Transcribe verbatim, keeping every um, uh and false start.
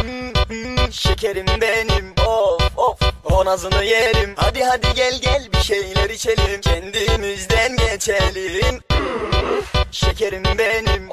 Şekerim benim, of of, o nazını yerim. Hadi hadi gel gel bir şeyler içelim, kendimizden geçelim. Şekerim benim.